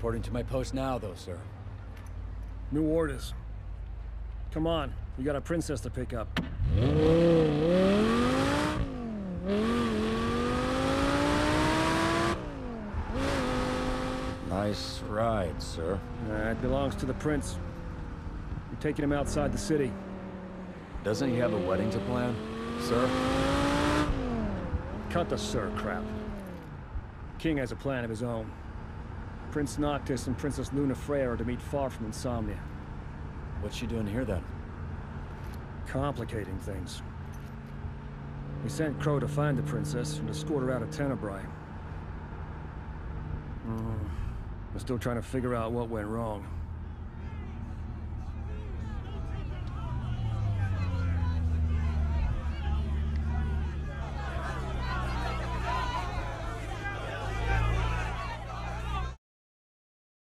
Reporting to my post now, though, sir. New orders. Come on, we got a princess to pick up. Nice ride, sir. It belongs to the prince. We're taking him outside the city. Doesn't he have a wedding to plan, sir? Cut the sir crap. King has a plan of his own. Prince Noctis and Princess Lunafreya are to meet far from Insomnia. What's she doing here, then? Complicating things. We sent Crow to find the princess and escort her out of Tenebrae. We're still trying to figure out what went wrong.